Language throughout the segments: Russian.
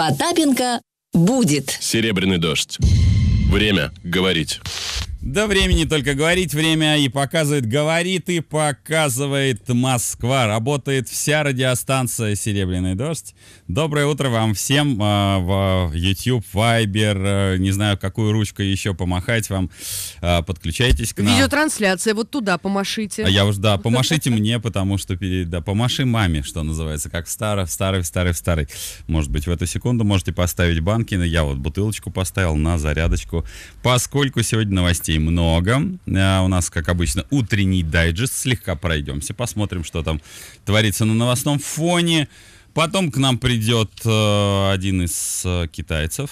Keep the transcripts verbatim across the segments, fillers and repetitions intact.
Потапенко будет. Серебряный дождь. Время говорить. Да времени только говорить, время и показывает, говорит и показывает Москва. Работает вся радиостанция «Серебряный дождь». Доброе утро вам всем э, в YouTube, Viber, э, не знаю, какую ручкой еще помахать вам. Э, подключайтесь к нам. Видеотрансляция, вот туда помашите. А я уж, да, помашите мне, потому что, да, помаши маме, что называется, как в старый, в старый, в старый, в старый. Может быть, в эту секунду можете поставить банки. Я вот бутылочку поставил на зарядочку, поскольку сегодня новостей много. А, у нас, как обычно, утренний дайджест. Слегка пройдемся, посмотрим, что там творится на новостном фоне. Потом к нам придет э, один из э, китайцев.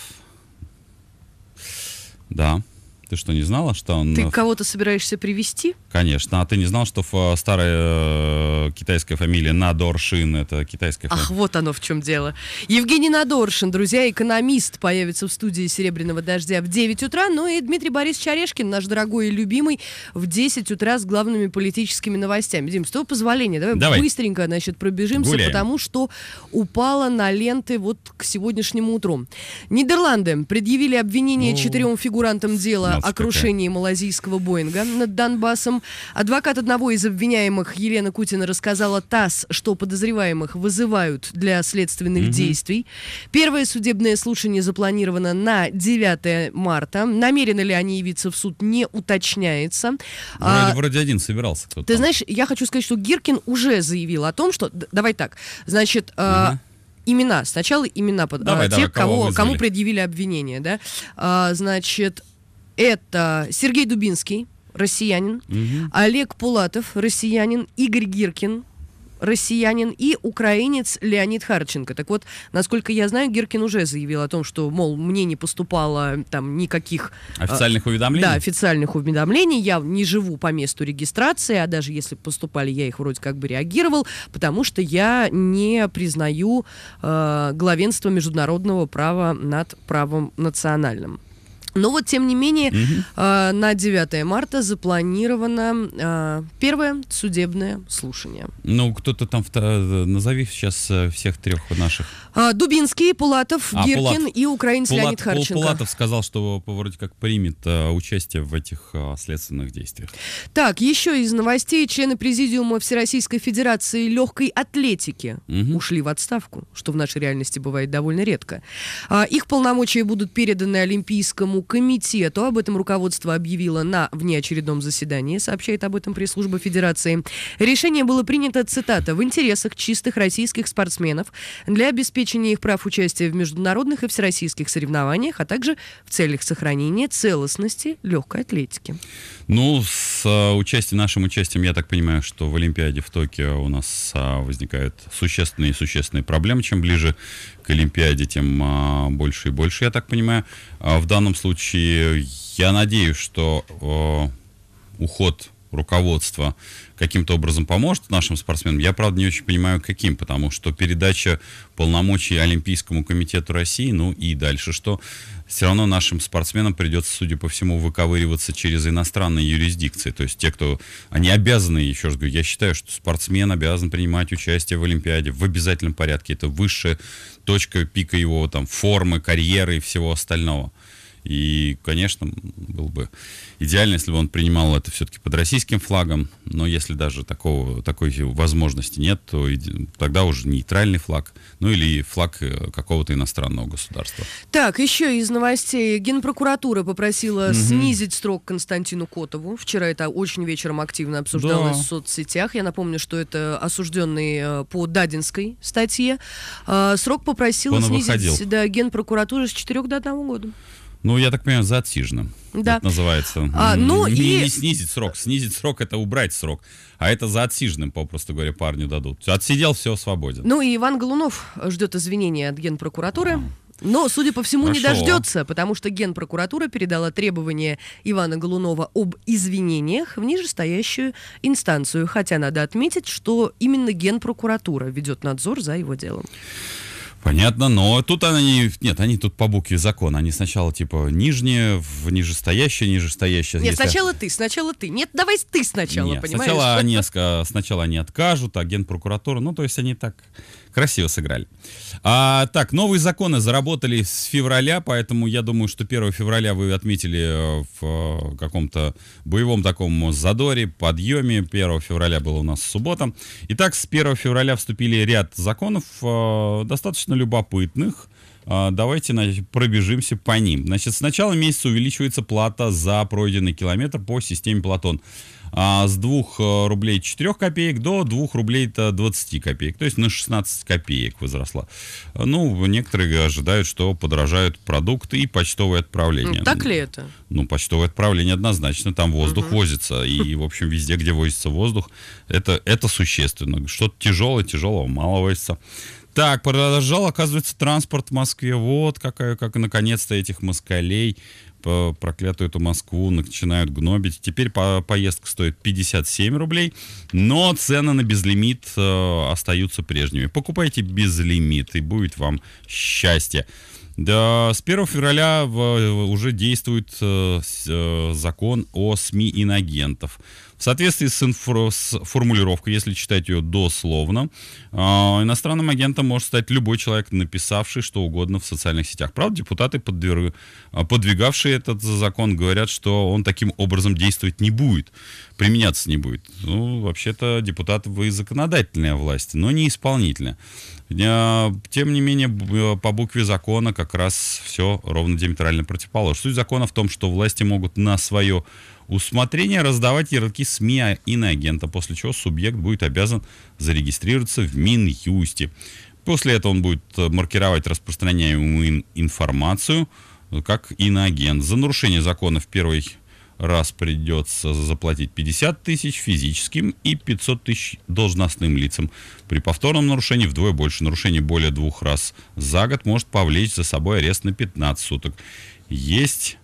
Да. Ты что, не знала, что он... Ты кого-то собираешься привезти? Конечно. А ты не знал, что в, старая э, китайская фамилия Надоршин — это китайская фамилия? Ах, вот оно в чем дело. Евгений Надоршин, друзья, экономист, появится в студии «Серебряного дождя» в девять утра. Ну и Дмитрий Борисович Орешкин, наш дорогой и любимый, в десять утра с главными политическими новостями. Дим, с твоего позволения, давай, давай. быстренько, значит, пробежимся, Гуляем. Потому что упало на ленты вот к сегодняшнему утру. Нидерланды предъявили обвинение ну, четырем фигурантам дела о крушении малазийского Боинга над Донбассом. Адвокат одного из обвиняемых Елена Кутина рассказала ТАСС, что подозреваемых вызывают для следственных mm-hmm. действий. Первое судебное слушание запланировано на девятое марта. Намерены ли они явиться в суд, не уточняется. Вроде, а, вроде один собирался кто-то. Ты знаешь, я хочу сказать, что Гиркин уже заявил о том, что... Давай так, значит... Mm-hmm. Имена. Сначала имена под, давай, а, давай, тех, кого, кого кому предъявили обвинение. Да? А, значит... Это Сергей Дубинский, россиянин, угу. Олег Пулатов, россиянин, Игорь Гиркин, россиянин и украинец Леонид Харченко. Так вот, насколько я знаю, Гиркин уже заявил о том, что, мол, мне не поступало там никаких... Официальных уведомлений? Да, официальных уведомлений. Я не живу по месту регистрации, а даже если поступали, я их вроде как бы реагировал, потому что я не признаю э, главенство международного права над правом национальным. Но вот, тем не менее, угу. э, на девятое марта запланировано э, первое судебное слушание. Ну, кто-то там, назови сейчас всех трех наших. А, Дубинский, Пулатов, а, Гиркин Пулатов. и украинец Пулат, Леонид Харченко. Пулатов сказал, что вроде как примет а, участие в этих а, следственных действиях. Так, еще из новостей. Члены Президиума Всероссийской Федерации легкой атлетики угу. ушли в отставку, что в нашей реальности бывает довольно редко. А, их полномочия будут переданы Олимпийскому комитету. Об этом руководство объявило на внеочередном заседании, сообщает об этом пресс-служба Федерации. Решение было принято, цитата, в интересах чистых российских спортсменов для обеспечения их прав участия в международных и всероссийских соревнованиях, а также в целях сохранения целостности легкой атлетики. Ну, с а, участием, нашим участием, я так понимаю, что в Олимпиаде в Токио у нас а, возникают существенные и существенные проблемы. Чем ближе к Олимпиаде, тем а, больше и больше, я так понимаю. А в данном случае я надеюсь, что а, уход руководства каким-то образом поможет нашим спортсменам. Я, правда, не очень понимаю, каким, потому что передача полномочий Олимпийскому комитету России, ну и дальше что? Все равно нашим спортсменам придется, судя по всему, выковыриваться через иностранные юрисдикции. То есть те, кто... Они обязаны, еще раз говорю, я считаю, что спортсмен обязан принимать участие в Олимпиаде в обязательном порядке. Это высшая точка пика его там формы, карьеры и всего остального. И, конечно, было бы идеально, если бы он принимал это все-таки под российским флагом, но если даже такого, такой возможности нет, то тогда уже нейтральный флаг, ну или флаг какого-то иностранного государства. Так, еще из новостей. Генпрокуратура попросила угу. снизить срок Константину Котову. Вчера это очень вечером активно обсуждалось да. в соцсетях. Я напомню, что это осужденный по Дадинской статье. Срок попросила он снизить да, Генпрокуратура с четырёх до одного года. Ну, я так понимаю, за отсиженным. Да. Это называется. А, ну не, и... не снизить срок. Снизить срок — это убрать срок. А это за отсиженным, попросту говоря, парню дадут. Отсидел, все, свободен. Ну и Иван Голунов ждет извинения от Генпрокуратуры. А. Но, судя по всему, Хорошо. не дождется, потому что Генпрокуратура передала требования Ивана Голунова об извинениях в нижестоящую инстанцию. Хотя надо отметить, что именно Генпрокуратура ведет надзор за его делом. Понятно, но тут они, нет, они тут по букве закона, они сначала типа нижнее, в нижестоящее, нижестоящее. Нет, если... сначала ты, сначала ты. Нет, давай ты сначала, Нет, понимаешь? Сначала они, сначала они откажут, а генпрокуратура, ну, то есть они так красиво сыграли. А, так, новые законы заработали с февраля, поэтому я думаю, что первого февраля вы отметили в каком-то боевом таком задоре, подъеме. первого февраля было у нас суббота. Итак, с первого февраля вступили ряд законов, достаточно любопытных. Давайте значит, пробежимся по ним. Значит, с начала месяца увеличивается плата за пройденный километр по системе Платон. С двух рублей четырех копеек до двух рублей двадцати копеек. То есть на шестнадцать копеек возросла. Ну, некоторые ожидают, что подорожают продукты и почтовые отправления. Ну, так ли это? Ну, почтовое отправление однозначно. Там воздух угу. возится. И, в общем, везде, где возится воздух, это, это существенно. Что-то тяжелое, тяжелого мало возится. Так, подорожал, оказывается, транспорт в Москве. Вот какая, как наконец-то этих москалей, по проклятую эту Москву, начинают гнобить. Теперь по поездка стоит пятьдесят семь рублей, но цены на безлимит э, остаются прежними. Покупайте безлимит, и будет вам счастье. Да, с первого февраля в, уже действует э, э, закон о СМИ инагентов. В соответствии с, инфо, с формулировкой, если читать ее дословно, э, иностранным агентом может стать любой человек, написавший что угодно в социальных сетях. Правда, депутаты, подвер... подвигавшие этот закон, говорят, что он таким образом действовать не будет, применяться не будет. Ну, вообще-то депутаты вы законодательная власть, но не исполнительная. Тем не менее, по букве закона как раз все ровно диаметрально противоположно. Суть закона в том, что власти могут на свое усмотрение раздавать ярлыки СМИ иноагента, после чего субъект будет обязан зарегистрироваться в Минюсте. После этого он будет маркировать распространяемую им информацию как иноагент. За нарушение закона в первый раз придется заплатить пятьдесят тысяч физическим и пятьсот тысяч должностным лицам. При повторном нарушении вдвое больше. Нарушение более двух раз за год может повлечь за собой арест на пятнадцать суток. Есть...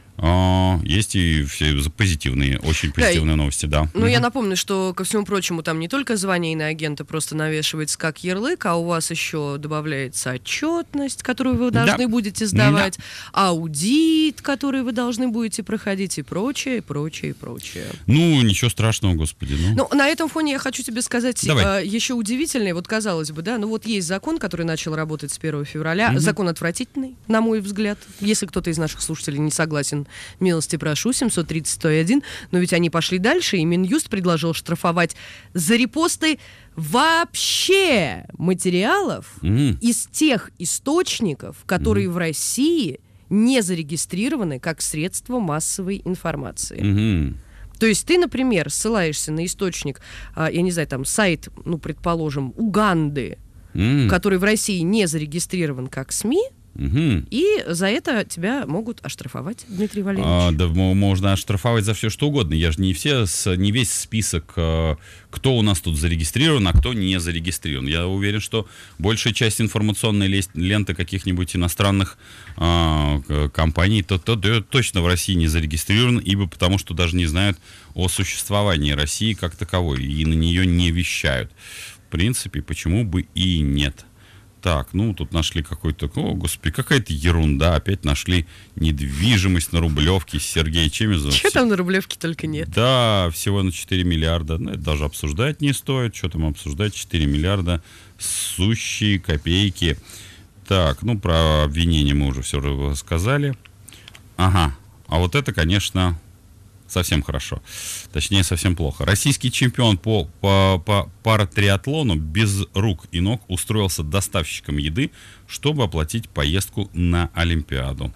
Есть и все позитивные, очень позитивные да, новости, да. Ну, угу. я напомню, что, ко всему прочему, там не только звание иноагента просто навешивается как ярлык, а у вас еще добавляется отчетность, которую вы должны да. будете сдавать, да. аудит, который вы должны будете проходить и прочее, и прочее, и прочее. Ну, ничего страшного, господи. Ну, ну на этом фоне я хочу тебе сказать э, еще удивительное, вот казалось бы, да, ну вот есть закон, который начал работать с первого февраля, угу. закон отвратительный, на мой взгляд, если кто-то из наших слушателей не согласен, милости прошу, семьсот тридцать сто один. Но ведь они пошли дальше, и Минюст предложил штрафовать за репосты вообще материалов mm. из тех источников, которые mm. в России не зарегистрированы как средство массовой информации. Mm-hmm. То есть ты, например, ссылаешься на источник, я не знаю, там сайт, ну, предположим, Уганды, mm. который в России не зарегистрирован как СМИ, Угу. и за это тебя могут оштрафовать, Дмитрий Валерьевич. А, да, можно оштрафовать за все что угодно. Я же не, все, не весь список, кто у нас тут зарегистрирован, а кто не зарегистрирован. Я уверен, что большая часть информационной ленты каких-нибудь иностранных а, компаний то, то, то, точно в России не зарегистрирован, ибо потому что даже не знают о существовании России как таковой и на нее не вещают. В принципе, почему бы и нет. Так, ну, тут нашли какой-то... О, господи, какая-то ерунда. Опять нашли недвижимость на Рублевке. Сергей Чемезов. Чего там на Рублевке только нет? Да, всего на четыре миллиарда. Ну, это даже обсуждать не стоит. Что там обсуждать? четыре миллиарда. Сущие копейки. Так, ну, про обвинение мы уже все рассказали. Ага. А вот это, конечно... Совсем хорошо. Точнее, совсем плохо. Российский чемпион по, по, по паратриатлону без рук и ног устроился доставщиком еды, чтобы оплатить поездку на Олимпиаду.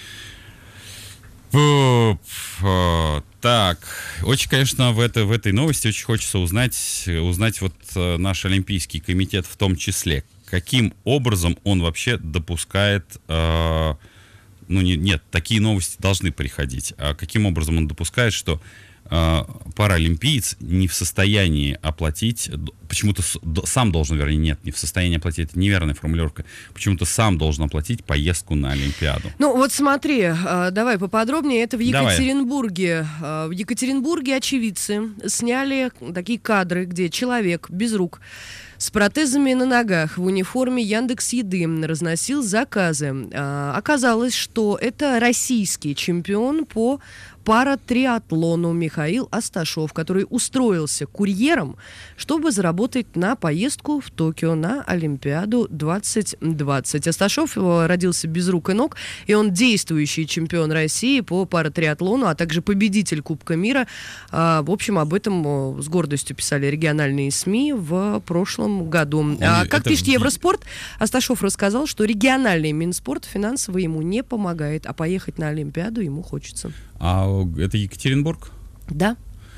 Так, очень, конечно, в, это, в этой новости очень хочется узнать, узнать вот наш Олимпийский комитет в том числе. Каким образом он вообще допускает... Э, Ну, не, нет, такие новости должны приходить. А каким образом он допускает, что паралимпиец не в состоянии оплатить, почему-то сам должен, вернее, нет, не в состоянии оплатить, это неверная формулировка, почему-то сам должен оплатить поездку на Олимпиаду. Ну вот смотри, давай поподробнее, это в Екатеринбурге. Давай. В Екатеринбурге очевидцы сняли такие кадры, где человек без рук с протезами на ногах в униформе Яндекс.Еды разносил заказы. А, оказалось, что это российский чемпион по паратриатлону Михаил Асташов, который устроился курьером, чтобы заработать на поездку в Токио на Олимпиаду двадцать двадцать. Асташов родился без рук и ног, и он действующий чемпион России по паратриатлону, а также победитель Кубка мира. А, в общем, об этом с гордостью писали региональные СМИ в прошлом году. Он, а, как пишет Евроспорт, Асташов рассказал, что региональный Минспорт финансово ему не помогает, а поехать на Олимпиаду ему хочется. А это Екатеринбург? Да.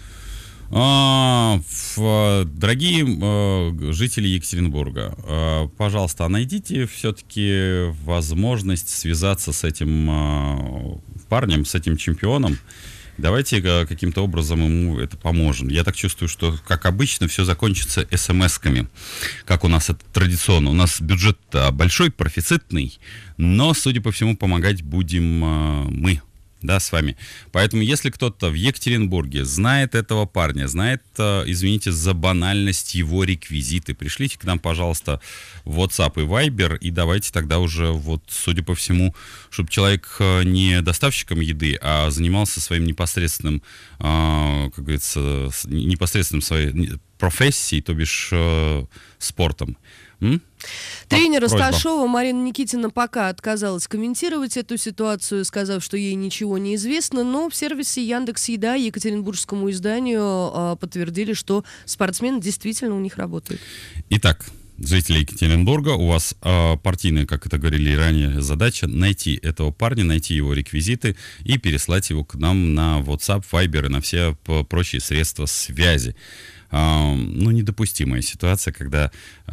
А, в, дорогие э, жители Екатеринбурга, э, пожалуйста, найдите все-таки возможность связаться с этим э, парнем, с этим чемпионом. Давайте э, каким-то образом ему это поможем. Я так чувствую, что, как обычно, все закончится эс-эм-эсками, как у нас это традиционно. У нас бюджет большой, профицитный, но, судя по всему, помогать будем э, мы. Да, с вами. Поэтому, если кто-то в Екатеринбурге знает этого парня, знает, извините за банальность, его реквизиты, пришлите к нам, пожалуйста, в WhatsApp и Viber, и давайте тогда уже, вот, судя по всему, чтобы человек не доставщиком еды, а занимался своим непосредственным, как говорится, непосредственным своей профессией, то бишь спортом. М? Тренер Просьба. Асташова Марина Никитина пока отказалась комментировать эту ситуацию, сказав, что ей ничего не известно, но в сервисе Яндекс.Еда екатеринбургскому изданию э, подтвердили, что спортсмен действительно у них работает. Итак, жители Екатеринбурга, у вас э, партийная, как это говорили ранее, задача найти этого парня, найти его реквизиты и переслать его к нам на WhatsApp, Viber и на все прочие средства связи. Uh, ну, недопустимая ситуация, когда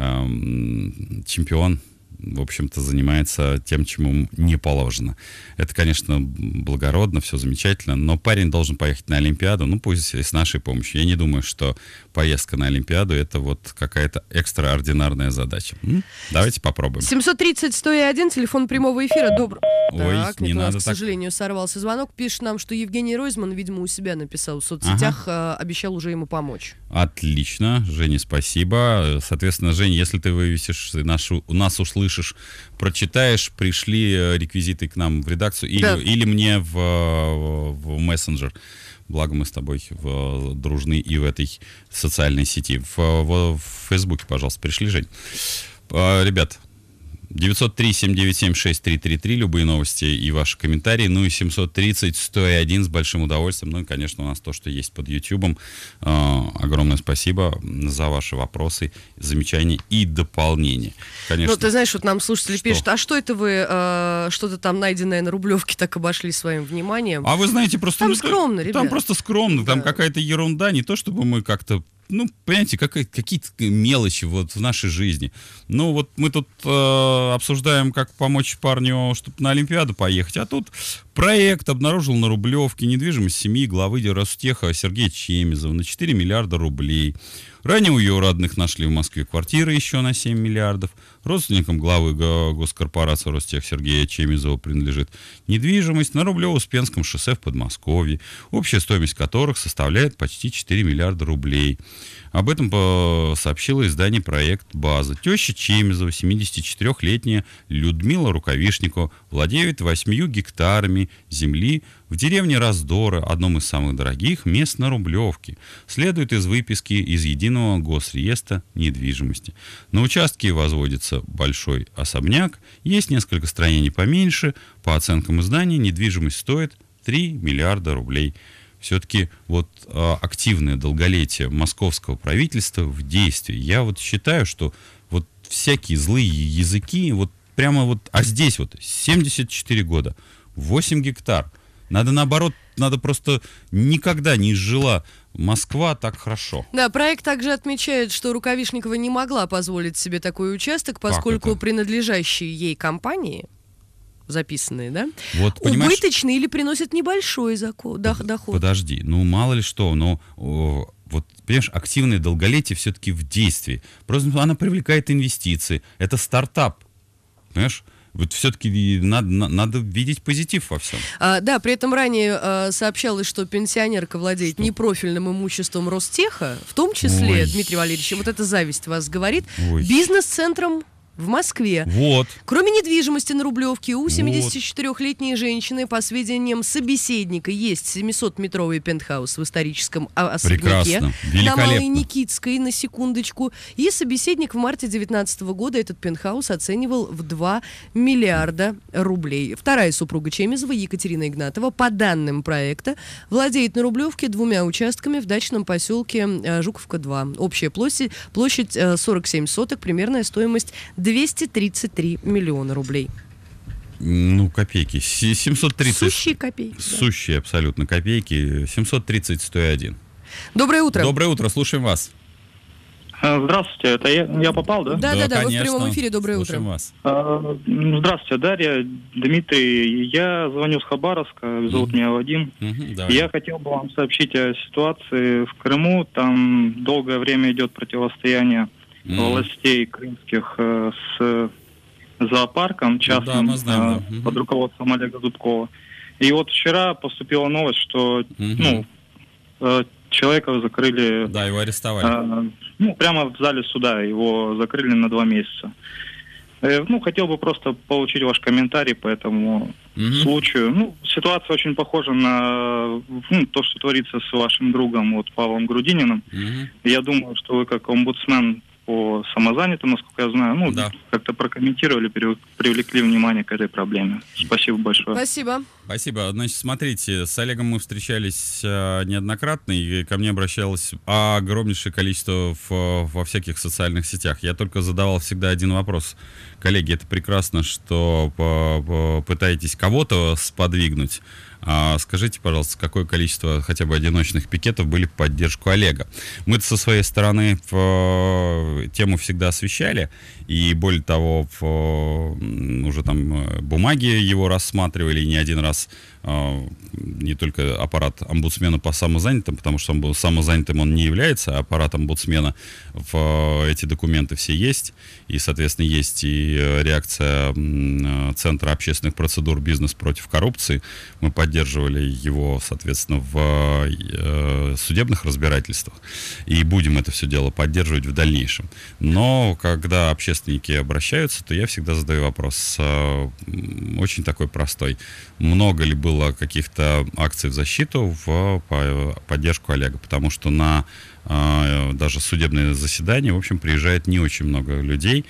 uh, чемпион, в общем-то, занимается тем, чему не положено. Это, конечно, благородно, все замечательно, но парень должен поехать на Олимпиаду, ну, пусть и с нашей помощью. Я не думаю, что поездка на Олимпиаду — это вот какая-то экстраординарная задача. М? Давайте попробуем. семьсот тридцать сто один, телефон прямого эфира. Добрый. Ой, так, не нет, надо у нас, так. к сожалению, сорвался звонок. Пишет нам, что Евгений Ройзман, видимо, у себя написал в соцсетях, ага. э, обещал уже ему помочь. Отлично, Женя, спасибо. Соответственно, Жень, если ты вывесишь нашу, нас услышишь, прочитаешь, пришли реквизиты к нам в редакцию или, да. или мне в, в мессенджер. Благо мы с тобой в, дружны и в этой социальной сети. В, в, в Фейсбуке, пожалуйста, пришли, Жень. Ребят, девятьсот три семь девять семь шесть три три три, любые новости и ваши комментарии, ну и семьсот тридцать сто один с большим удовольствием, ну и, конечно, у нас то, что есть под Ютубом. Э, огромное спасибо за ваши вопросы, замечания и дополнения. Конечно. Ну, ты знаешь, вот нам слушатели что? пишут, а что это вы э, что-то там найденное на Рублевке так обошли своим вниманием? А вы знаете, просто... Там ну, скромно, ребят. Там просто скромно, там да. какая-то ерунда, не то чтобы мы как-то... Ну, понимаете, как, какие-то мелочи вот в нашей жизни. Ну, вот мы тут э, обсуждаем, как помочь парню, чтобы на Олимпиаду поехать, а тут проект обнаружил на Рублевке недвижимость семьи главы Ростеха Сергея Чемизова на четыре миллиарда рублей. Ранее у ее родных нашли в Москве квартиры еще на семь миллиардов. Родственникам главы госкорпорации Ростех Сергея Чемизова принадлежит недвижимость на Рублево-Успенском шоссе в Подмосковье, общая стоимость которых составляет почти четыре миллиарда рублей. Об этом сообщило издание «Проект База». Теща Чемизова, семидесятичетырёхлетняя Людмила Рукавишникова, владеет восьмью гектарами земли в деревне Раздора, одном из самых дорогих мест на Рублевке. Следует из выписки из Единого госреестра недвижимости. На участке возводится большой особняк, есть несколько строений поменьше. По оценкам издания, недвижимость стоит три миллиарда рублей. Все-таки вот а, активное долголетие московского правительства в действии. Я вот считаю, что вот всякие злые языки, вот прямо вот, а здесь вот семьдесят четыре года, восемь гектар. Надо наоборот, надо просто никогда не жила Москва так хорошо. Да, проект также отмечает, что Рукавишникова не могла позволить себе такой участок, поскольку принадлежащие ей компании записанные, да? Вот, понимаешь, убыточные или приносят небольшой зако- дох- доход? подожди, ну мало ли что, но о, вот, понимаешь, активное долголетие все-таки в действии. Просто она привлекает инвестиции. Это стартап, понимаешь? Вот все-таки надо, надо видеть позитив во всем. А, да, при этом ранее а, сообщалось, что пенсионерка владеет Что? непрофильным имуществом Ростеха, в том числе, Ой. Дмитрий Валерьевич, вот эта зависть вас говорит, Ой. бизнес-центром в Москве. Вот. Кроме недвижимости на Рублевке, у семидесятичетырёхлетней женщины, по сведениям собеседника, есть семисотметровый пентхаус в историческом а- особняке Прекрасно. на Великолепно. Малой Никитской, на секундочку. И собеседник в марте две тысячи девятнадцатого года этот пентхаус оценивал в два миллиарда рублей. Вторая супруга Чемизова, Екатерина Игнатова, по данным проекта, владеет на Рублевке двумя участками в дачном поселке э, Жуковка-два. Общая площадь, площадь э, сорок семь соток, примерная стоимость двести тридцать три миллиона рублей. Ну, копейки. С- семьсот тридцать. Сущие копейки. да. Сущие абсолютно копейки. семьсот тридцать сто один. Доброе утро. Доброе утро, слушаем вас. Здравствуйте, это я, я попал, да? Да, да, да, вы в конечно. прямом эфире. Доброе Слушаем утро. вас. А, Здравствуйте, Дарья, Дмитрий. Я звоню с Хабаровска, зовут Мгм. меня Вадим. Мгм, давай. Я хотел бы вам сообщить о ситуации в Крыму. Там долгое время идет противостояние Мгм. властей крымских э, с зоопарком частным мы знаем, э, да. Мгм. под руководством Олега Зубкова. И вот вчера поступила новость, что Мгм. ну, э, человека закрыли Да, его арестовали. А, ну, прямо в зале суда его закрыли на два месяца. Э, Ну, хотел бы просто получить ваш комментарий по этому Мгм. случаю. Ну, ситуация очень похожа на ну, то, что творится с вашим другом, вот, Павлом Грудининым. Мгм. Я думаю, что вы как омбудсмен по самозанятым, насколько я знаю, ну, Да. как-то прокомментировали, пере- привлекли внимание к этой проблеме. Спасибо большое. Спасибо. Спасибо. Значит, смотрите, с Олегом мы встречались э, неоднократно, и ко мне обращалось огромнейшее количество в- во всяких социальных сетях. Я только задавал всегда один вопрос. Коллеги, это прекрасно, что по- по- пытаетесь кого-то сподвигнуть. А скажите, пожалуйста, какое количество хотя бы одиночных пикетов были в поддержку Олега? Мы-то со своей стороны в, тему всегда освещали, и более того, в, м, уже там э, бумаги его рассматривали, и не один раз э, не только аппарат омбудсмена по самозанятым, потому что он был самозанятым, он не является, а аппарат омбудсмена, в э, эти документы все есть, и, соответственно, есть и э, реакция м, э, Центра общественных процедур «Бизнес против коррупции». Мы поддерживали его, соответственно, в э, судебных разбирательствах, и будем это все дело поддерживать в дальнейшем. Но когда общественники обращаются, то я всегда задаю вопрос, э, м, очень такой простой. Много ли было каких-то акций в защиту, в по- поддержку Олега? Потому что на э, даже судебные заседания, в общем, приезжает не очень много людей.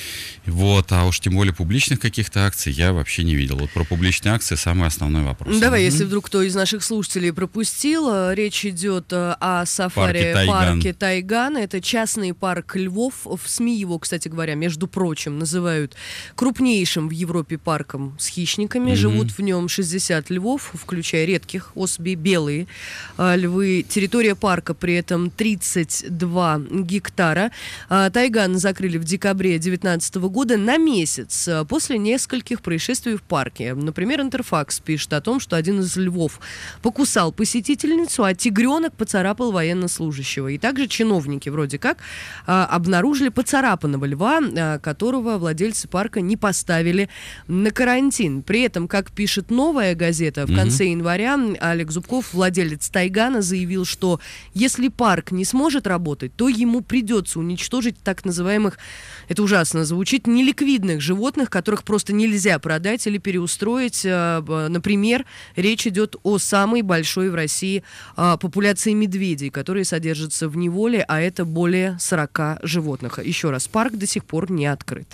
Вот, а уж тем более публичных каких-то акций я вообще не видел. Вот про публичные акции самый основной вопрос. Давай, Мгм. если вдруг кто из наших слушателей пропустил, э, речь идет э, о сафари Парке Тайган. парке Тайган. Это частный парк львов. В СМИ его, кстати говоря, между прочим, называют крупнейшим в Европе парком с хищниками. Мгм. Живут в нем шестьдесят львов, включая редких особей, белые э, львы. Территория парка при этом тридцать два гектара. А, Тайган закрыли в декабре две тысячи девятнадцатого года на месяц э, после нескольких происшествий в парке. Например, Интерфакс пишет о том, что один из львов покусал посетительницу, а тигренок поцарапал военнослужащего. И также чиновники вроде как а, обнаружили поцарапанного льва, а, которого владельцы парка не поставили на карантин. При этом, как пишет «Новая газета», в Мгм. конце января Олег Зубков, владелец Тайгана, заявил, что если парк не сможет работать, то ему придется уничтожить так называемых, это ужасно звучит, неликвидных животных, которых просто нельзя продать или переустроить. Э, б- Например, речь идет о самой большой в России а, популяции медведей, которые содержатся в неволе, а это более сорока животных. Еще раз, парк до сих пор не открыт.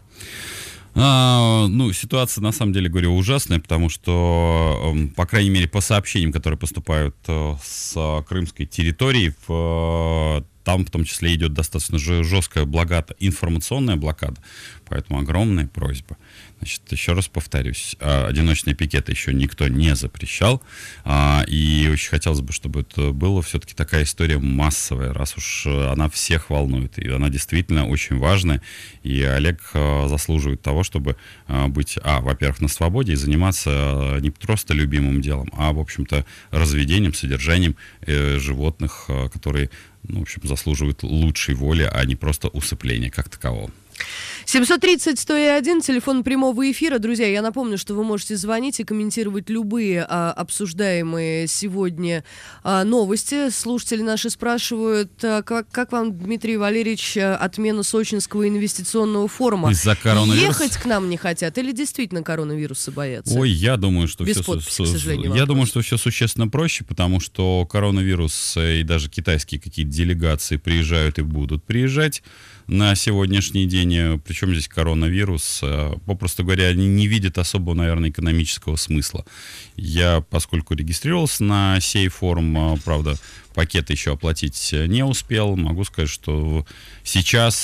А, ну, ситуация, на самом деле, говорю, ужасная, потому что, эм, по крайней мере, по сообщениям, которые поступают э, с э, крымской территории, в, э, там в том числе идет достаточно жесткая блокада, информационная блокада, поэтому огромная просьба. Значит, еще раз повторюсь, одиночные пикеты еще никто не запрещал, и очень хотелось бы, чтобы это было все-таки такая история массовая, раз уж она всех волнует, и она действительно очень важная, и Олег заслуживает того, чтобы быть, а, во-первых, на свободе и заниматься не просто любимым делом, а, в общем-то, разведением, содержанием животных, которые, ну, в общем, заслуживают лучшей воли, а не просто усыпления как такового. семьсот тридцать сто один, телефон прямого эфира. Друзья, я напомню, что вы можете звонить и комментировать любые а, обсуждаемые сегодня а, новости. Слушатели наши спрашивают, а, как, как вам, Дмитрий Валерьевич, а, отмена Сочинского инвестиционного форума? Из-за коронавируса? Ехать к нам не хотят или действительно коронавируса боятся? Ой, я думаю, что Без все, подписи, су- к сожалению, я вопрос. думаю, что все существенно проще, потому что коронавирус и даже китайские какие-то делегации приезжают и будут приезжать на сегодняшний день. Причем здесь коронавирус? Попросту говоря, они не видят особого, наверное, экономического смысла. Я, поскольку регистрировался на сей форум, правда, пакет еще оплатить не успел, могу сказать, что сейчас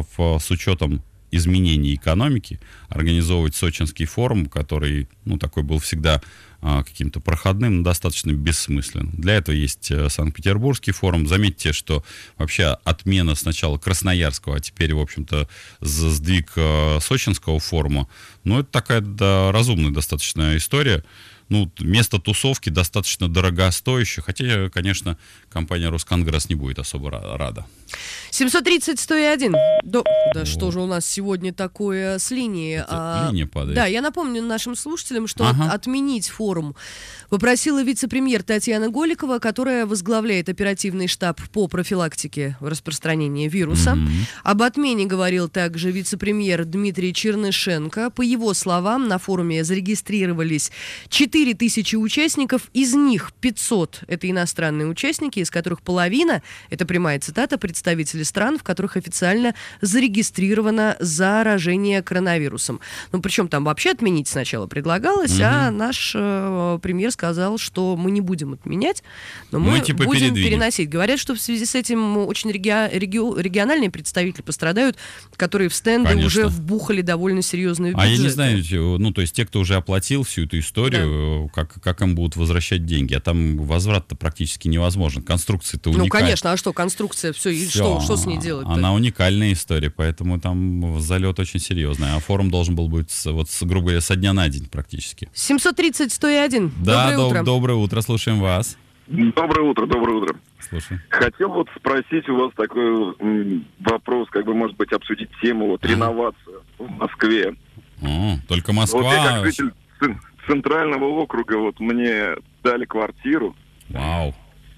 с учетом изменений экономики организовывать Сочинский форум, который, ну, такой был всегда а, каким-то проходным, но достаточно бессмыслен. Для этого есть Санкт-Петербургский форум. Заметьте, что вообще отмена сначала Красноярского, а теперь, в общем-то, сдвиг а, Сочинского форума, ну, это такая, да, разумная достаточно история. Ну, место тусовки достаточно дорогостоящее, хотя, конечно, компания «Росконгресс» не будет особо рада. семьсот тридцать сто один. До... Да что же у нас сегодня такое с линией? А... Линия падает. Да, я напомню нашим слушателям, что Ага. от- отменить форум попросила вице-премьер Татьяна Голикова, которая возглавляет оперативный штаб по профилактике распространения вируса. Мгм. Об отмене говорил также вице-премьер Дмитрий Чернышенко. По его словам, на форуме зарегистрировались четыре тысячи участников, из них пятьсот — это иностранные участники, из которых половина, это прямая цитата, представители стран, в которых официально зарегистрировано заражение коронавирусом. Ну, причем там вообще отменить сначала предлагалось, Мгм. а наш э, премьер сказал, что мы не будем отменять, но мы, Мы типа будем передвинем. переносить. Говорят, что в связи с этим очень реги- реги- региональные представители пострадают, которые в стенды Конечно. уже вбухали довольно серьезные А бюджеты. я не знаю, ну, то есть те, кто уже оплатил всю эту историю, как, как им будут возвращать деньги, а там возврат-то практически невозможен. Конструкция-то уникальная. Ну, конечно, а что, конструкция, все, и что, что с ней делать-то? Она уникальная история, поэтому там залет очень серьезный. А форум должен был быть, с- вот, с, грубо говоря, со дня на день практически. семьсот тридцать сто один. Да, Доброе доб- утро. доброе утро, слушаем вас. Доброе утро, доброе утро. Слушай. Хотел вот спросить у вас такой м, вопрос, как бы, может быть, обсудить тему вот Ага. реновацию в Москве. О, только Вот я Москва. как житель цен- центрального округа, вот мне дали квартиру. Вау.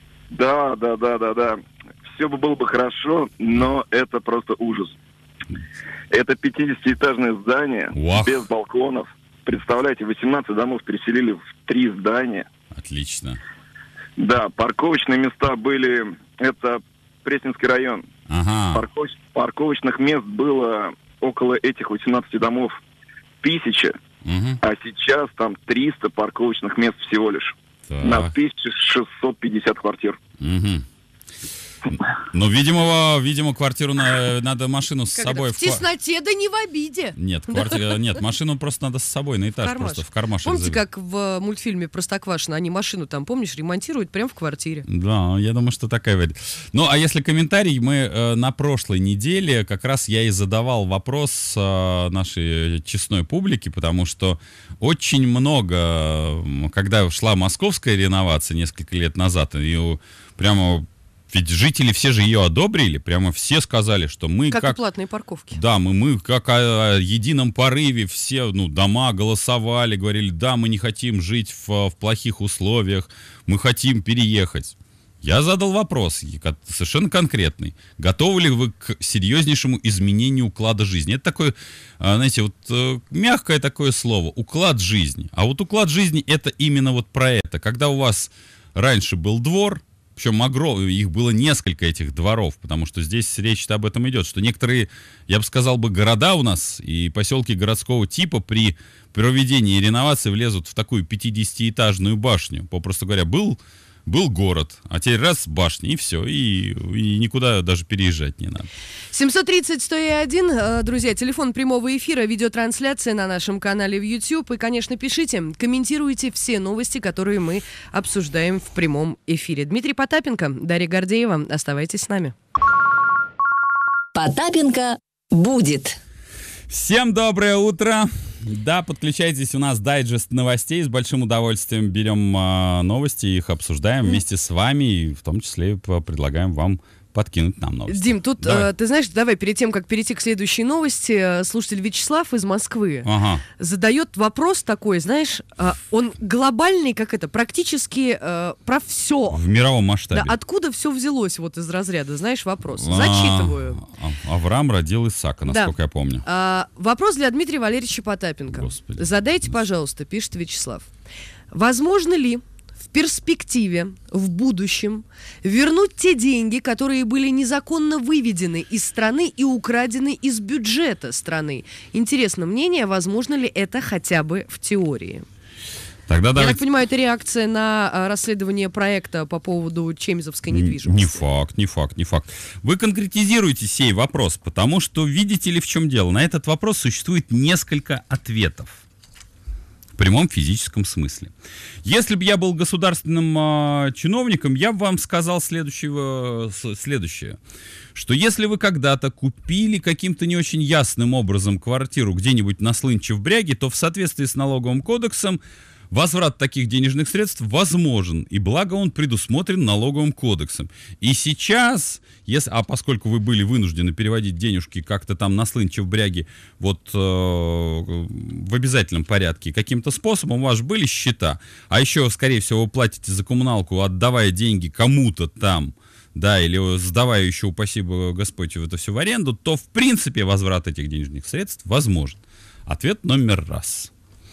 Да, да, да, да, да. Все бы было бы хорошо, но это просто ужас. Это пятидесятиэтажное здание Вах. без балконов. Представляете, восемнадцать домов переселили в три здания. Отлично. Да, парковочные места были, это Пресненский район. Ага. Парковоч- парковочных мест было около этих восемнадцати домов тысяча, Мгм. а сейчас там триста парковочных мест всего лишь. На Так. тысячу шестьсот пятьдесят квартир. Мгм. Ну, видимо, видимо, квартиру на- надо машину с Как собой. это? В в ка- тесноте, да не в обиде. Нет, кварти- нет, машину просто надо с собой на этаж, Кармаш. просто в кармашек. Помните, забить. как в э, мультфильме «Простоквашино» они машину там, помнишь, ремонтируют прямо в квартире? Да, я думаю, что такая вариант. Ну, а если комментарий, мы э, на прошлой неделе как раз я и задавал вопрос э, нашей честной публике, потому что очень много, м, когда шла московская реновация несколько лет назад, ее прямо, ведь жители все же ее одобрили, прямо все сказали, что мы Как, как... и платные парковки. Да, мы, мы как о, о едином порыве все, ну, дома голосовали, говорили, да, мы не хотим жить в, в плохих условиях, мы хотим переехать. Я задал вопрос, и ко- совершенно конкретный. Готовы ли вы к серьезнейшему изменению уклада жизни? Это такое, а, знаете, вот э, мягкое такое слово, уклад жизни. А вот уклад жизни это именно вот про это. Когда у вас раньше был двор, причем огромный, их было несколько этих дворов, потому что здесь речь-то об этом идет, что некоторые, я бы сказал бы, города у нас и поселки городского типа при проведении реновации влезут в такую пятидесятиэтажную башню. Попросту говоря, был был город, а теперь раз башня, и все, и, и никуда даже переезжать не надо. семьсот тридцать сто один, друзья, телефон прямого эфира, видеотрансляция на нашем канале в YouTube. И, конечно, пишите, комментируйте все новости, которые мы обсуждаем в прямом эфире. Дмитрий Потапенко, Дарья Гордеева, оставайтесь с нами. Потапенко будет. Всем доброе утро. Да, подключайтесь, у нас дайджест новостей. С большим удовольствием берем а, новости, их обсуждаем вместе с вами. И в том числе предлагаем вам подкинуть нам новости. Дим, тут, давай. э, ты знаешь, давай перед тем, как перейти к следующей новости, слушатель Вячеслав из Москвы Ага. задает вопрос такой, знаешь, э, он глобальный, как это, практически э, про все. В мировом масштабе. Да, откуда все взялось вот из разряда, знаешь, вопрос. А, Зачитываю. а, Авраам родил Исаака, насколько Да. я помню. А, вопрос для Дмитрия Валерьевича Потапенко. Господи. Задайте, пожалуйста, пишет Вячеслав. Возможно ли в перспективе, в будущем, вернуть те деньги, которые были незаконно выведены из страны и украдены из бюджета страны? Интересно мнение, возможно ли это хотя бы в теории? Тогда Я давайте... так понимаю, это реакция на а, расследование проекта по поводу чемизовской недвижимости. Не факт, не факт, не факт. Вы конкретизируете сей вопрос, потому что, видите ли, в чем дело? На этот вопрос существует несколько ответов. В прямом физическом смысле. Если бы я был государственным э, чиновником, я бы вам сказал следующего, следующее. Что если вы когда-то купили каким-то не очень ясным образом квартиру где-нибудь на Слынче в Бряге, то в соответствии с налоговым кодексом возврат таких денежных средств возможен, и благо он предусмотрен налоговым кодексом. И сейчас, если, а поскольку вы были вынуждены переводить денежки как-то там на Слынче в Бряге вот э, в обязательном порядке каким-то способом, у вас же были счета, а еще, скорее всего, вы платите за коммуналку, отдавая деньги кому-то там, да, или сдавая еще, упаси Господь, это все в аренду, то, в принципе, возврат этих денежных средств возможен. Ответ номер раз.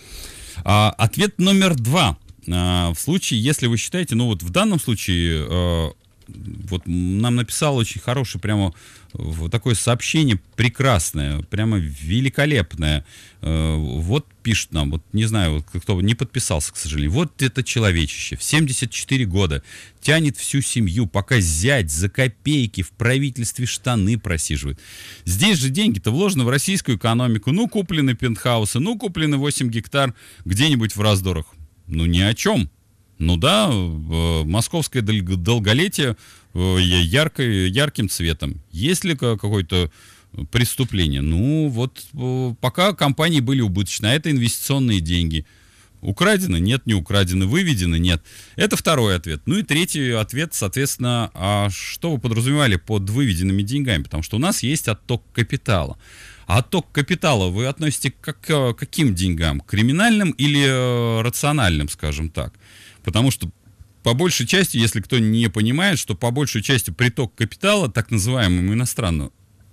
А, ответ номер два. А, в случае, если вы считаете, ну вот в данном случае, а, вот нам написал очень хорошее прямо вот такое сообщение, прекрасное, прямо великолепное. А, вот пишет нам, вот не знаю, кто не подписался, к сожалению. Вот это человечище в семьдесят четыре года тянет всю семью, пока зять за копейки в правительстве штаны просиживает. Здесь же деньги-то вложены в российскую экономику. Ну, куплены пентхаусы, ну, куплены восемь гектар где-нибудь в раздорах. Ну, ни о чем. Ну да, московское долголетие ярко, ярким цветом. Есть ли какое-то преступление? Ну, вот пока компании были убыточны, а это инвестиционные деньги. Украдено? Нет, не украдено. Выведено? Нет. Это второй ответ. Ну и третий ответ, соответственно, а что вы подразумевали под выведенными деньгами? Потому что у нас есть отток капитала. А отток капитала вы относите к каким деньгам? К криминальным или рациональным, скажем так? Потому что по большей части, если кто не понимает, что по большей части приток капитала, так называемого иностранного,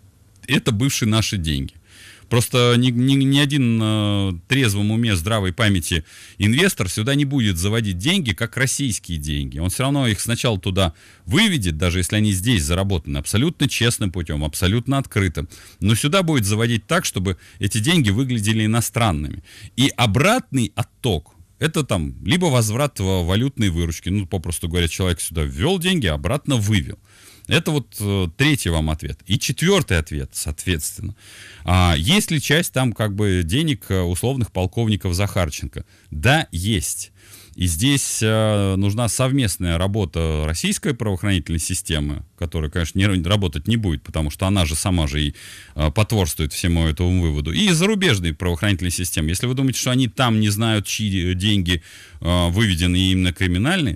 это бывшие наши деньги. Просто ни, ни, ни один э, трезвом уме, здравой памяти инвестор сюда не будет заводить деньги, как российские деньги. Он все равно их сначала туда выведет, даже если они здесь заработаны, абсолютно честным путем, абсолютно открытым. Но сюда будет заводить так, чтобы эти деньги выглядели иностранными. И обратный отток — это там либо возврат валютной выручки, ну, попросту говоря, человек сюда ввел деньги, обратно вывел. Это вот э, третий вам ответ. И четвертый ответ, соответственно. А, есть ли часть там как бы денег условных полковников Захарченко? Да, есть. И здесь э, нужна совместная работа российской правоохранительной системы, которая, конечно, не, работать не будет, потому что она же сама же и э, потворствует всему этому выводу. И зарубежной правоохранительной системы. Если вы думаете, что они там не знают, чьи деньги э, выведены именно криминальные,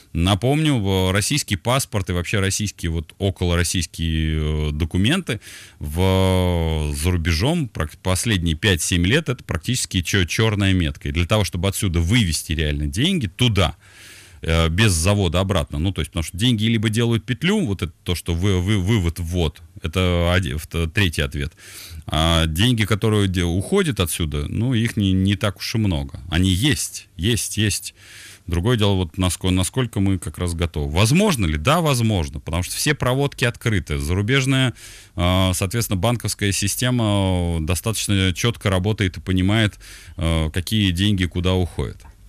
напомню, российский паспорт и вообще российские, вот околороссийские документы в, за рубежом последние пять-семь лет это практически черная метка. И для того, чтобы отсюда вывести реально деньги туда, без завода обратно, ну, то есть, потому что деньги либо делают петлю, вот это то, что вы, вы, вывод-ввод, это, один, это третий ответ. А деньги, которые уходят отсюда, ну, их не, не так уж и много. Они есть, есть, есть. Другое дело, вот насколько, насколько мы как раз готовы. Возможно ли? Да, возможно, потому что все проводки открыты. Зарубежная, соответственно, банковская система достаточно четко работает и понимает, какие деньги куда уходят.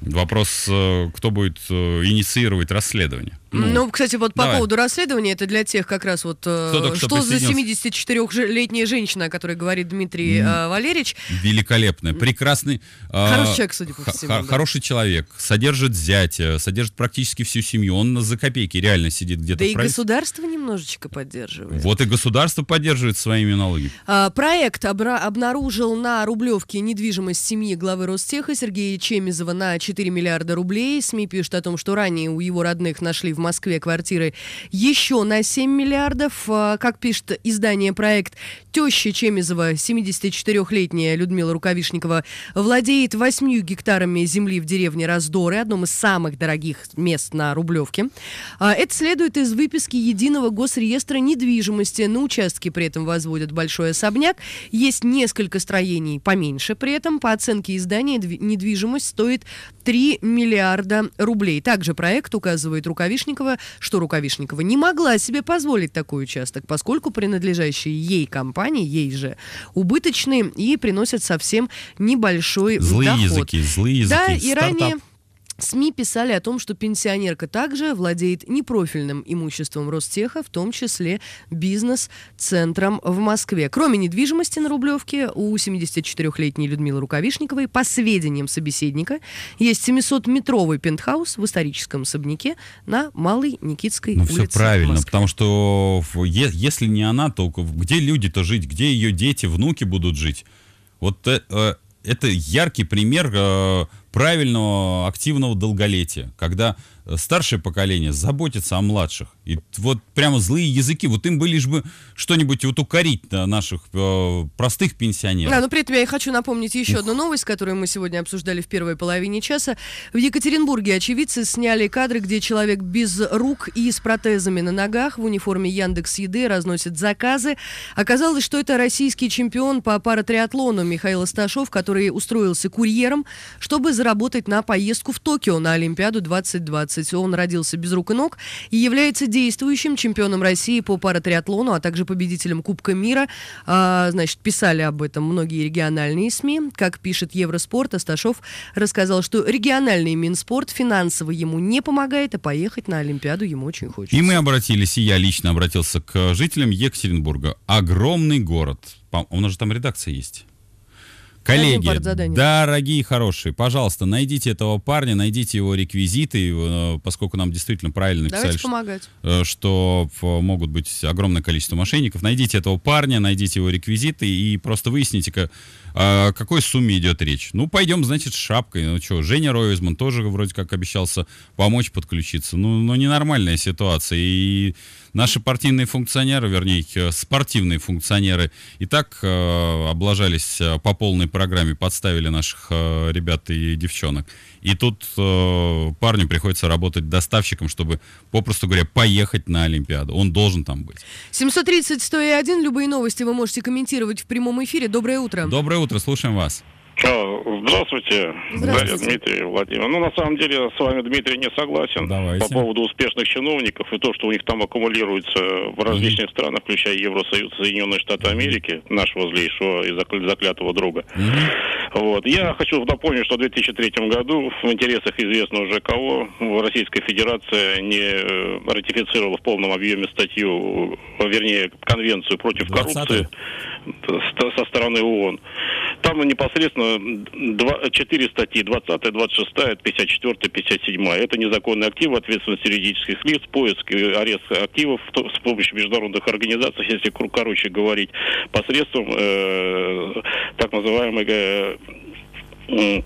Вопрос, кто будет инициировать расследование. Ну, ну, кстати, вот по давай. поводу расследования, это для тех как раз вот, что, что за семидесятичетырёхлетняя женщина, о которой говорит Дмитрий mm. Валерьевич. Великолепная, прекрасный. Хороший человек, судя по всему. Х- да. Хороший человек, содержит зятя, содержит практически всю семью. Он за копейки реально сидит где-то да в и правительстве. государство немножечко поддерживает. Вот и государство поддерживает своими налогами. А, проект обра- обнаружил на Рублевке недвижимость семьи главы Ростеха Сергея Чемизова на четыре миллиарда рублей. СМИ пишут о том, что ранее у его родных нашли в В Москве квартиры еще на семь миллиардов. Как пишет издание «Проект», теща Чемизова, семидесятичетырёхлетняя Людмила Рукавишникова, владеет восьмью гектарами земли в деревне Раздоры, одном из самых дорогих мест на Рублевке. Это следует из выписки Единого госреестра недвижимости. На участке при этом возводят большой особняк. Есть несколько строений поменьше. При этом, по оценке издания, недвижимость стоит три миллиарда рублей. Также проект указывает Рукавишникова, что Рукавишникова не могла себе позволить такой участок, поскольку принадлежащие ей компании, ей же, убыточные и приносят совсем небольшой злые доход. Языки, злые языки, да, и стартап. ранее СМИ писали о том, что пенсионерка также владеет непрофильным имуществом Ростеха, в том числе бизнес-центром в Москве. Кроме недвижимости на Рублевке, у семидесятичетырёхлетней Людмилы Рукавишниковой, по сведениям собеседника, есть семисотметровый пентхаус в историческом особняке на Малой Никитской ну, улице. Ну, все правильно, в Москве. потому что е- если не она, то где люди-то жить, где ее дети, внуки будут жить? Вот э, это яркий пример э, правильного, активного долголетия, когда старшее поколение заботится о младших. И вот прямо злые языки, вот им бы лишь бы что-нибудь вот укорить на наших э, простых пенсионеров. Да, но при этом я хочу напомнить еще одну новость, которую мы сегодня обсуждали в первой половине часа. В Екатеринбурге очевидцы сняли кадры, где человек без рук и с протезами на ногах в униформе Яндекс.Еды разносит заказы. Оказалось, что это российский чемпион по паратриатлону Михаил Асташов, который устроился курьером, чтобы заработать на поездку в Токио на Олимпиаду двадцать двадцать. Он родился без рук и ног и является действующим чемпионом России по паратриатлону, а также победителем Кубка мира. А, значит, писали об этом многие региональные СМИ. Как пишет Евроспорт, Асташов рассказал, что региональный Минспорт финансово ему не помогает, а поехать на Олимпиаду ему очень хочется. И мы обратились, и я лично обратился к жителям Екатеринбурга. Огромный город. У нас же там редакция есть. Коллеги, дорогие и хорошие, пожалуйста, найдите этого парня, найдите его реквизиты, поскольку нам действительно правильно написали, что, что могут быть огромное количество мошенников. Найдите этого парня, найдите его реквизиты и просто выясните, о какой сумме идет речь. Ну, пойдем, значит, с шапкой. Ну, что, Женя Ройзман тоже вроде как обещался помочь подключиться. Ну, ну ненормальная ситуация. И наши партийные функционеры, вернее, спортивные функционеры и так э, облажались по полной программе, подставили наших э, ребят и девчонок. И тут э, парню приходится работать доставщиком, чтобы, попросту говоря, поехать на Олимпиаду. Он должен там быть. семьсот тридцать сто один. Любые новости вы можете комментировать в прямом эфире. Доброе утро. Доброе утро, слушаем вас. Здравствуйте, Здравствуйте. Дмитрий Владимирович. Ну, на самом деле, с вами, Дмитрий, не согласен. Давайте. По поводу успешных чиновников и то, что у них там аккумулируется в различных mm-hmm. странах, включая Евросоюз, Соединенные Штаты Америки, нашего злейшего и заклятого друга. Mm-hmm. Вот. Я хочу напомнить, что в две тысячи третьем году в интересах известно уже кого Российская Федерация не ратифицировала в полном объеме статью, вернее, конвенцию против коррупции со стороны ООН. Там непосредственно четыре статьи, двадцатая, двадцать шестая, пятьдесят четвёртая, пятьдесят седьмая. Это незаконные активы, ответственность юридических лиц, поиск и арест активов с помощью международных организаций, если короче говорить, посредством э, так называемой э, э,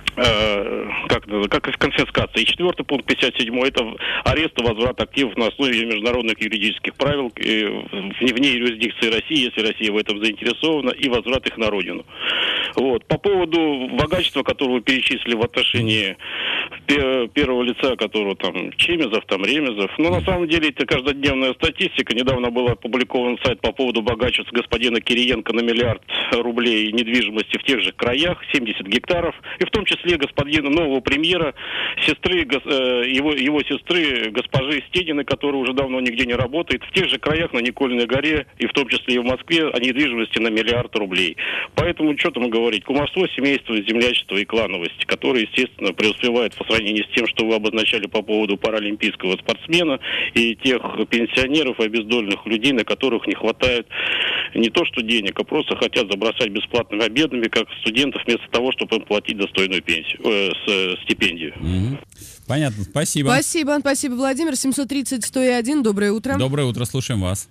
как, как конфискация. И четвертый пункт, пятьдесят седьмой, это арест и возврат активов на основе международных юридических правил вне юрисдикции России, если Россия в этом заинтересована, и возврат их на родину. Вот. По поводу богатства, которое вы перечислили в отношении первого лица, которого там Чемезов, там Ремезов. Но на самом деле это каждодневная статистика. Недавно был опубликован сайт по поводу богачества господина Кириенко на миллиард рублей недвижимости в тех же краях, семьдесят гектаров, и в том числе господина нового премьера, сестры, его, его сестры, госпожи Стениной, которая уже давно нигде не работает, в тех же краях на Никольной горе, и в том числе и в Москве, о недвижимости на миллиард рублей. Поэтому что там говорить? Кумовство, семейство, землячество и клановость, которые, естественно, преуспевают по сравнению с тем, что вы обозначали по поводу паралимпийского спортсмена и тех пенсионеров и обездоленных людей, на которых не хватает не то что денег, а просто хотят забросать бесплатными обедами, как студентов, вместо того, чтобы им платить достойную пенсию, э, с, э, стипендию. Mm-hmm. Понятно, спасибо. Спасибо, спасибо, Владимир. семьсот тридцать сто один, доброе утро. Доброе утро, слушаем вас.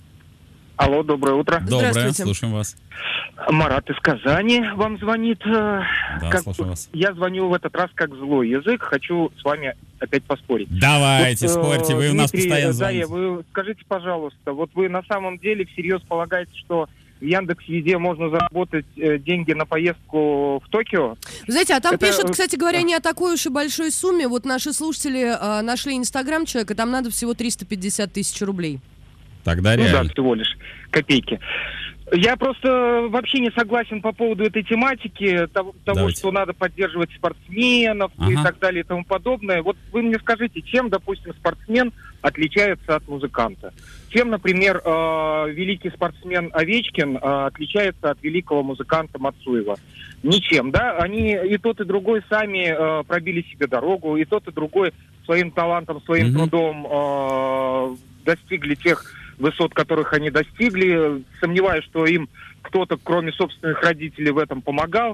Алло, доброе утро. Доброе, слушаем вас. Марат из Казани вам звонит. Да, как... слушаем вас. Я звоню в этот раз как злой язык, хочу с вами опять поспорить. Давайте, вот, спорьте, вы Дмитрий, у нас постоянно звоните. Дарья, вы скажите, пожалуйста, вот вы на самом деле всерьез полагаете, что в Яндекс.Еде можно заработать э, деньги на поездку в Токио? Знаете, а там Это... пишут, кстати говоря, не о такой уж и большой сумме. Вот наши слушатели э, нашли Инстаграм человека, там надо всего триста пятьдесят тысяч рублей. Тогда ну реально. да, всего лишь копейки. Я просто вообще не согласен по поводу этой тематики, того, того что надо поддерживать спортсменов ага. и так далее и тому подобное. Вот вы мне скажите, чем, допустим, спортсмен отличается от музыканта? Чем, например, э, великий спортсмен Овечкин э, отличается от великого музыканта Мацуева? Ничем, да? Они и тот, и другой сами э, пробили себе дорогу, и тот, и другой своим талантом, своим mm-hmm. трудом э, достигли тех высот, которых они достигли. Сомневаюсь, что им кто-то, кроме собственных родителей, в этом помогал.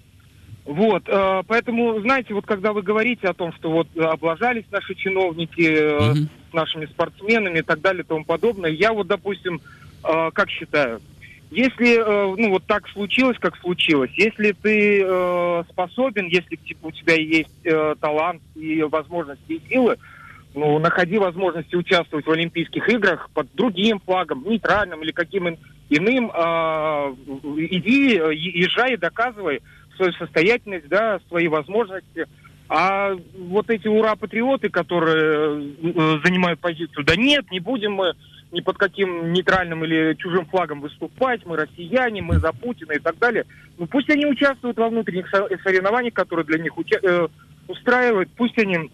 Вот, э, поэтому, знаете, вот когда вы говорите о том, что вот облажались наши чиновники э, mm-hmm. с нашими спортсменами и так далее и тому подобное, я вот, допустим, э, как считаю, если, э, ну, вот так случилось, как случилось, если ты э, способен, если типа, у тебя есть э, талант и возможности и силы, ну, находи возможности участвовать в Олимпийских играх под другим флагом, нейтральным или каким иным. Э, иди, езжай и доказывай свою состоятельность, да, свои возможности. А вот эти ура-патриоты, которые э, занимают позицию, да нет, не будем мы ни под каким нейтральным или чужим флагом выступать, мы россияне, мы за Путина и так далее. Ну, пусть они участвуют во внутренних соревнованиях, которые для них уча- э, устраивают, пусть они...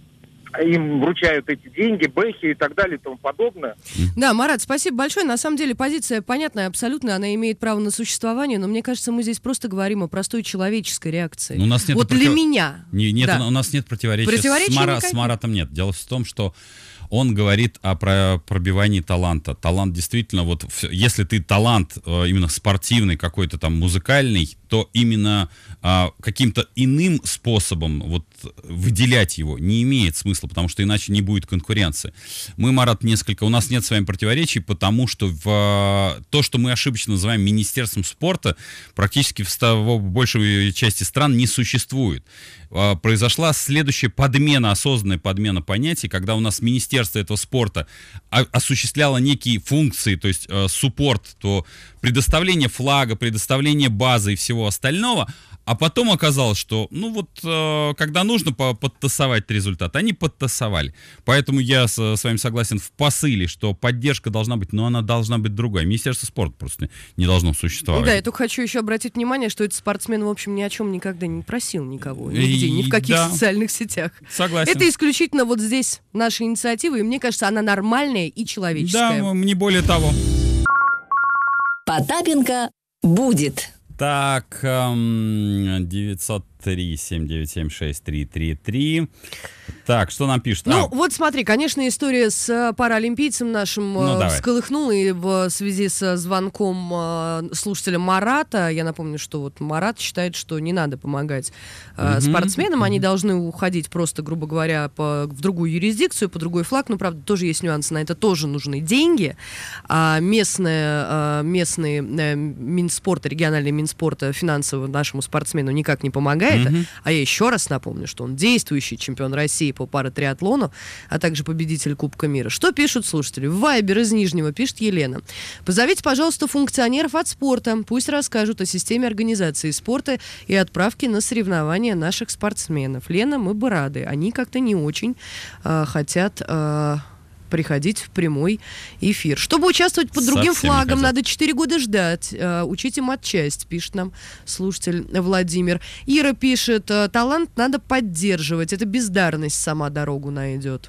им вручают эти деньги, бэхи и так далее и тому подобное. Да, Марат, спасибо большое. На самом деле позиция понятная абсолютно, она имеет право на существование, но мне кажется, мы здесь просто говорим о простой человеческой реакции. Ну, у нас нет вот против... для меня. Не, нет, да. у нас нет противоречия, противоречия с, Мара... с Маратом нет. Дело в том, что он говорит о про пробивании таланта. Талант действительно, вот если ты талант именно спортивный, какой-то там музыкальный, то именно а, каким-то иным способом вот выделять его не имеет смысла, потому что иначе не будет конкуренции. Мы, Марат, несколько... У нас нет с вами противоречий, потому что в, то, что мы ошибочно называем Министерством спорта, практически в, в большей части стран не существует. А, произошла следующая подмена, осознанная подмена понятий, когда у нас Министерство этого спорта а, осуществляло некие функции, то есть а, суппорт, то предоставление флага, предоставление базы и всего остального, а потом оказалось, что, ну вот, э, когда нужно по- подтасовать результат, они подтасовали. Поэтому я с, с вами согласен в посыле, что поддержка должна быть, но она должна быть другая. Министерство спорта просто не должно существовать. Да, я только хочу еще обратить внимание, что этот спортсмен, в общем, ни о чем никогда не просил никого, нигде, ни в каких да. социальных сетях. Согласен. Это исключительно вот здесь наша инициатива, и мне кажется, она нормальная и человеческая. Да, не более того. Потапенко будет. Так, девятьсот три семь девять семь шесть три три три. Так, что нам пишут? Ну, а. вот смотри, конечно, история с паралимпийцем нашим ну, э, всколыхнула, и в связи с звонком э, слушателя Марата, я напомню, что вот Марат считает, что не надо помогать э, mm-hmm. спортсменам, они должны уходить просто, грубо говоря, по, в другую юрисдикцию, по другой флаг, ну, правда, тоже есть нюансы, на это тоже нужны деньги, а местные, э, местные э, Минспорта, региональный Минспорта финансово нашему спортсмену никак не помогает. какая-то. Мгм. А я еще раз напомню, что он действующий чемпион России по паратриатлону, а также победитель Кубка мира. Что пишут слушатели? В Вайбер из Нижнего пишет Елена. Позовите, пожалуйста, функционеров от спорта. Пусть расскажут о системе организации спорта и отправки на соревнования наших спортсменов. Лена, мы бы рады. Они как-то не очень э, хотят... Э, приходить в прямой эфир. Чтобы участвовать под другим Совсем не флагом, хотят. надо четыре года ждать. Э, учите матчасть, пишет нам слушатель Владимир. Ира пишет, э, талант надо поддерживать. Это бездарность сама дорогу найдет.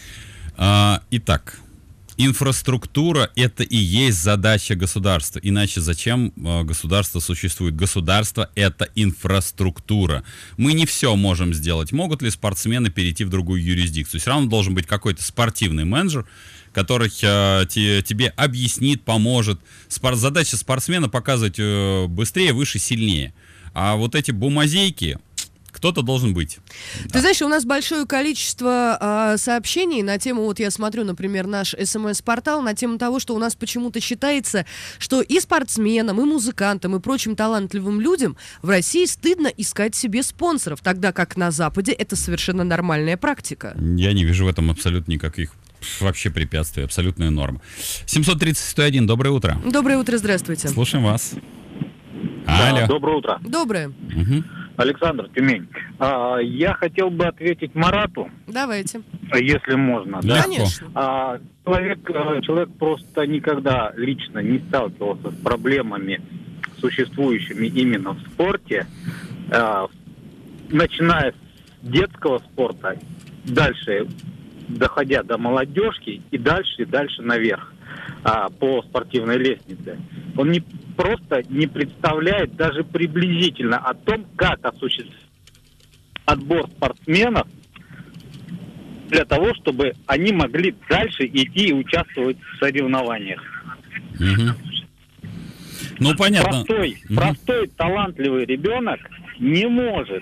А, итак, инфраструктура — это и есть задача государства. Иначе зачем а, государство существует? Государство — это инфраструктура. Мы не все можем сделать. Могут ли спортсмены перейти в другую юрисдикцию? Все равно должен быть какой-то спортивный менеджер, который а, те, тебе объяснит, поможет. Спор- задача спортсмена — показывать э, быстрее, выше, сильнее. А вот эти бумазейки... Кто-то должен быть. Ты знаешь, у нас большое количество а, сообщений на тему, вот я смотрю, например, наш СМС-портал, на тему того, что у нас почему-то считается, что и спортсменам, и музыкантам, и прочим талантливым людям в России стыдно искать себе спонсоров, тогда как на Западе это совершенно нормальная практика. Я не вижу в этом абсолютно никаких вообще препятствий, абсолютная норма. семьсот тридцать сто один, доброе утро. Доброе утро, здравствуйте. Слушаем вас. Да, Алло. доброе утро. Доброе. Мгм. Александр, Тюмень. А, я хотел бы ответить Марату, Давайте. если можно. Да? Легко. Конечно. А, человек, э, человек просто никогда лично не сталкивался с проблемами, существующими именно в спорте, э, начиная с детского спорта, дальше доходя до молодежки и дальше, и дальше наверх а, по спортивной лестнице. Он не просто не представляет даже приблизительно о том, как осуществить отбор спортсменов для того, чтобы они могли дальше идти и участвовать в соревнованиях. Мгм. Ну, понятно. Простой, Мгм. простой, талантливый ребенок не может,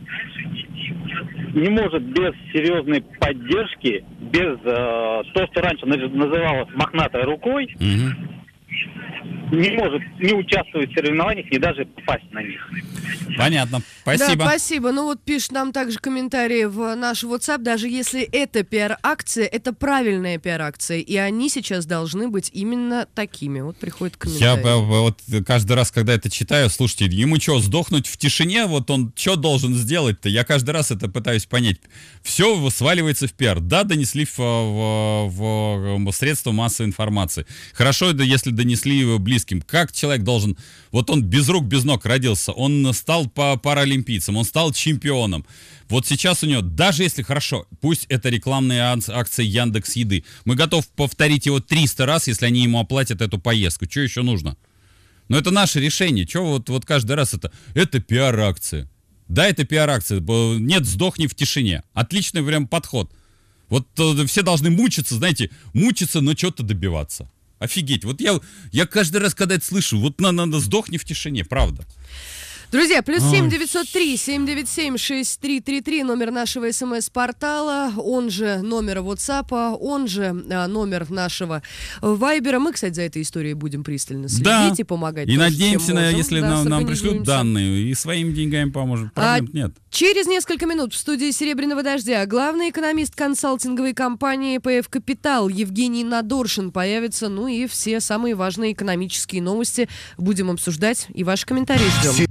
не может без серьезной поддержки, без э, то, что раньше наз- называлось мохнатой рукой, Мгм. не может не участвовать в соревнованиях, не даже попасть на них. Понятно. Спасибо. Да, спасибо. Ну вот пишет нам также комментарии в наш WhatsApp, даже если это пиар-акция, это правильная пиар-акция, и они сейчас должны быть именно такими. Вот приходит Я комментарий. бы, вот каждый раз, когда это читаю, слушайте, ему что, сдохнуть в тишине? Вот он что должен сделать-то? Я каждый раз это пытаюсь понять. Все сваливается в пиар. Да, донесли в, в, в, в средства массовой информации. Хорошо, да, если донесли его близким. Как человек должен... Вот он без рук, без ног родился. Он стал по паралимпийцем, он стал чемпионом. Вот сейчас у него, даже если хорошо, пусть это рекламные ак- акции Яндекс.Еды, мы готовы повторить его триста раз, если они ему оплатят эту поездку. Что еще нужно? Но это наше решение. Что вот, вот каждый раз это? Это пиар-акция. Да, это пиар-акция. Б- Нет, сдохни в тишине. Отличный прям подход. Вот э, все должны мучиться, знаете, мучиться, но что-то добиваться. Офигеть. Вот я, я каждый раз, когда это слышу, вот надо, надо сдохни в тишине, правда. Друзья, плюс Ой. семь девятьсот три семь девять семь шесть три три три, номер нашего СМС-портала, он же номер WhatsApp, он же а, номер нашего Вайбера. Мы, кстати, за этой историей будем пристально следить Да. и помогать. И тоже, надеемся, чем на, можем. если Да, нам, нам пришлют сорганизуемся. данные, и своими деньгами поможем. Проблем нет. Через несколько минут в студии «Серебряного дождя» главный экономист консалтинговой компании пэ эф Капитал Евгений Надоршин появится. Ну и все самые важные экономические новости будем обсуждать. И ваши комментарии ждем.